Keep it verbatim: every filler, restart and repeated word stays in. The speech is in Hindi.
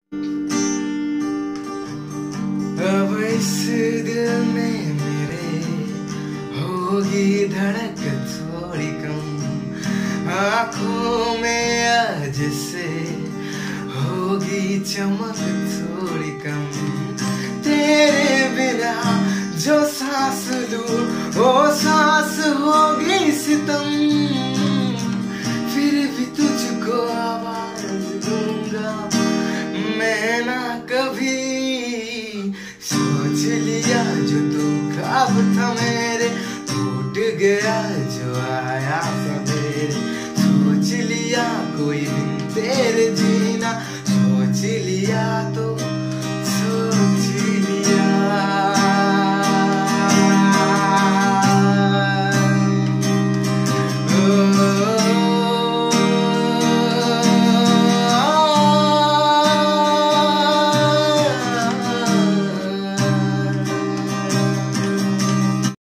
अब इस दिल में मेरे होगी धड़क थोड़ी कम, आँखों में आज से होगी चमक थोड़ी कम। तेरे बिना जो सांस लूं वो सांस होगी सितम, फिर भी तुझको आवाज दूंगा मैं ना कभी। सोच लिया जो तू ख्वाब था मेरे, टूट गया जो आया सवेरे। सोच लिया कोई दिन तेरे जीना, सोच लिया तो